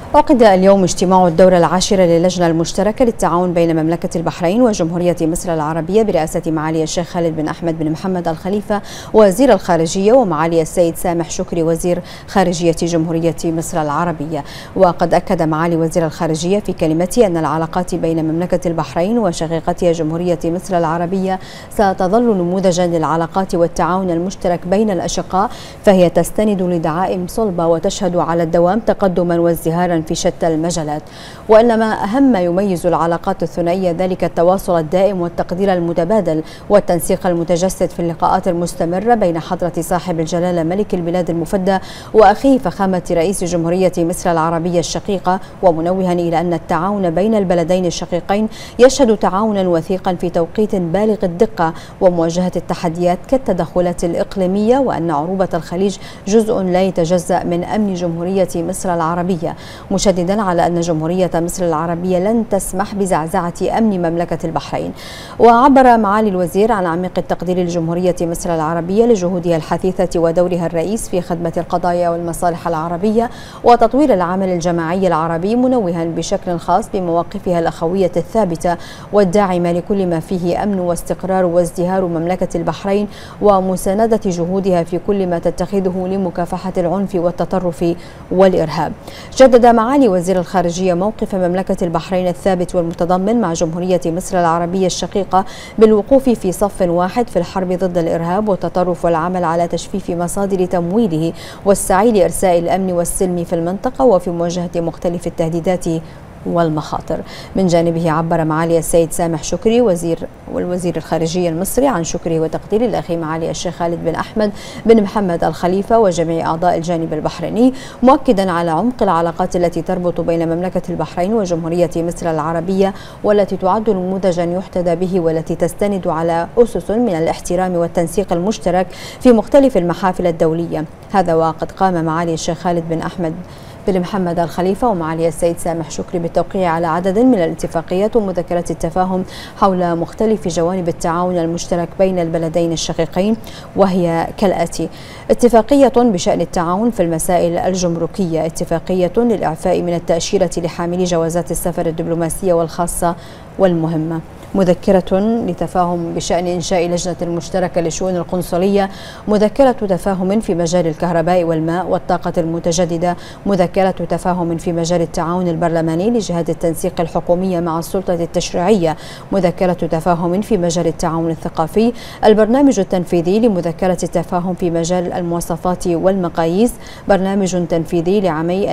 عقد اليوم اجتماع الدورة العاشرة للجنة المشتركة للتعاون بين مملكة البحرين وجمهورية مصر العربية برئاسة معالي الشيخ خالد بن أحمد بن محمد الخليفة وزير الخارجية ومعالي السيد سامح شكري وزير خارجية جمهورية مصر العربية. وقد أكد معالي وزير الخارجية في كلمته أن العلاقات بين مملكة البحرين وشقيقتها جمهورية مصر العربية ستظل نموذجا للعلاقات والتعاون المشترك بين الأشقاء، فهي تستند لدعائم صلبة وتشهد على الدوام تقدما وازدهارا في شتى المجالات. وإنما أهم ما يميز العلاقات الثنائية ذلك التواصل الدائم والتقدير المتبادل والتنسيق المتجسد في اللقاءات المستمرة بين حضرة صاحب الجلالة ملك البلاد المفدى وأخيه فخامة رئيس جمهورية مصر العربية الشقيقة، ومنوها إلى أن التعاون بين البلدين الشقيقين يشهد تعاونا وثيقا في توقيت بالغ الدقة ومواجهة التحديات كالتدخلات الإقليمية، وأن عروبة الخليج جزء لا يتجزأ من أمن جمهورية مصر العربية، مشددا على أن جمهورية مصر العربية لن تسمح بزعزعة أمن مملكة البحرين. وعبر معالي الوزير عن عميق التقدير لجمهورية مصر العربية لجهودها الحثيثة ودورها الرئيس في خدمة القضايا والمصالح العربية وتطوير العمل الجماعي العربي، منوها بشكل خاص بمواقفها الأخوية الثابتة والداعمة لكل ما فيه أمن واستقرار وازدهار مملكة البحرين ومساندة جهودها في كل ما تتخذه لمكافحة العنف والتطرف والإرهاب. جدد معالي وزير الخارجية موقف مملكة البحرين الثابت والمتضامن مع جمهورية مصر العربية الشقيقة بالوقوف في صف واحد في الحرب ضد الإرهاب والتطرف والعمل على تجفيف مصادر تمويله والسعي لإرساء الأمن والسلم في المنطقة وفي مواجهة مختلف التهديدات والمخاطر. من جانبه عبر معالي السيد سامح شكري والوزير الخارجية المصري عن شكره وتقديره لأخي معالي الشيخ خالد بن أحمد بن محمد الخليفة وجميع أعضاء الجانب البحريني، مؤكدا على عمق العلاقات التي تربط بين مملكة البحرين وجمهورية مصر العربية، والتي تعد نموذجا يحتذى به، والتي تستند على أسس من الاحترام والتنسيق المشترك في مختلف المحافل الدولية. هذا وقد قام معالي الشيخ خالد بن أحمد بن محمد الخليفة ومعالي السيد سامح شكري بالتوقيع على عدد من الاتفاقيات ومذكرات التفاهم حول مختلف جوانب التعاون المشترك بين البلدين الشقيقين، وهي كالآتي: اتفاقية بشأن التعاون في المسائل الجمركية، اتفاقية للإعفاء من التأشيرة لحاملي جوازات السفر الدبلوماسية والخاصة والمهمة، مذكرة لتفاهم بشأن إنشاء لجنة مشتركة لشؤون القنصلية، مذكرة تفاهم في مجال الكهرباء والماء والطاقة المتجددة، مذكرة تفاهم في مجال التعاون البرلماني لجهات التنسيق الحكومية مع السلطة التشريعية، مذكرة تفاهم في مجال التعاون الثقافي، البرنامج التنفيذي لمذكرة التفاهم في مجال المواصفات والمقاييس، برنامج تنفيذي لعامي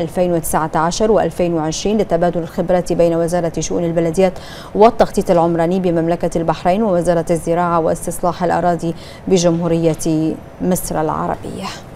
2019 و2020 لتبادل الخبرات بين وزارة شؤون البلديات والتخطيط العمراني بمملكة البحرين ووزارة الزراعة واستصلاح الأراضي بجمهورية مصر العربية.